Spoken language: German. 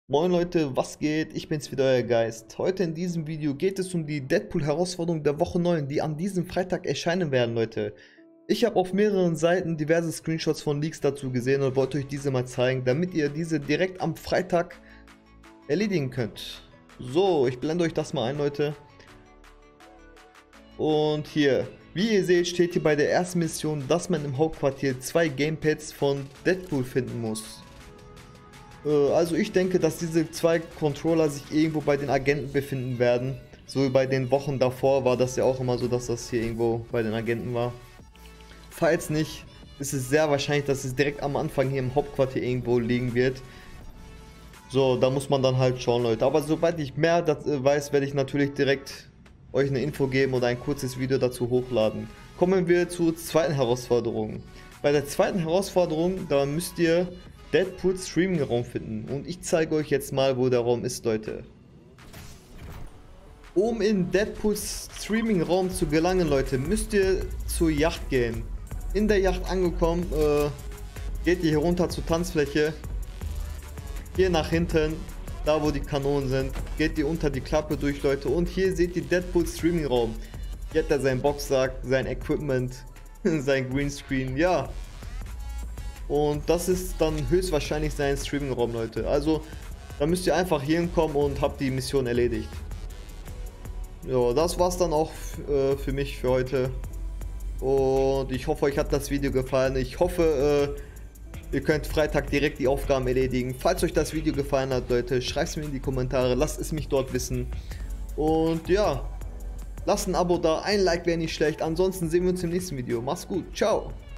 Moin Leute, was geht? Ich bin's wieder, euer Geist. Heute in diesem Video geht es um die Deadpool-Herausforderung der Woche 9, die an diesem Freitag erscheinen werden, Leute. Ich habe auf mehreren Seiten diverse Screenshots von Leaks dazu gesehen und wollte euch diese mal zeigen, damit ihr diese direkt am Freitag erledigen könnt. So, ich blende euch das mal ein, Leute. Und hier, wie ihr seht, steht hier bei der ersten Mission, dass man im Hauptquartier 2 Gamepads von Deadpool finden muss. Also ich denke, dass diese zwei Controller sich irgendwo bei den Agenten befinden werden. So wie bei den Wochen davor war das ja auch immer so, dass das hier irgendwo bei den Agenten war. Falls nicht, ist es sehr wahrscheinlich, dass es direkt am Anfang hier im Hauptquartier irgendwo liegen wird. So, da muss man dann halt schauen, Leute. Aber sobald ich mehr weiß, werde ich natürlich direkt euch eine Info geben oder ein kurzes Video dazu hochladen. Kommen wir zur zweiten Herausforderung. Bei der zweiten Herausforderung, da müsst ihr Deadpools Streaming Raum finden und ich zeige euch jetzt mal, wo der Raum ist, Leute. Um in Deadpools Streaming Raum zu gelangen, Leute, müsst ihr zur Yacht gehen. In der Yacht angekommen, geht ihr hier runter zur Tanzfläche. Hier nach hinten, da wo die Kanonen sind, geht ihr unter die Klappe durch, Leute, und hier seht ihr Deadpools Streaming Raum. Hier hat er seinen Boxsack, sein Equipment, sein Greenscreen, ja. Und das ist dann höchstwahrscheinlich sein Streaming-Raum, Leute. Also, da müsst ihr einfach hier hinkommen und habt die Mission erledigt. Ja, das war's dann auch für mich für heute. Und ich hoffe, euch hat das Video gefallen. Ich hoffe, ihr könnt Freitag direkt die Aufgaben erledigen. Falls euch das Video gefallen hat, Leute, schreibt es mir in die Kommentare. Lasst es mich dort wissen. Und ja, lasst ein Abo da. Ein Like wäre nicht schlecht. Ansonsten sehen wir uns im nächsten Video. Macht's gut. Ciao.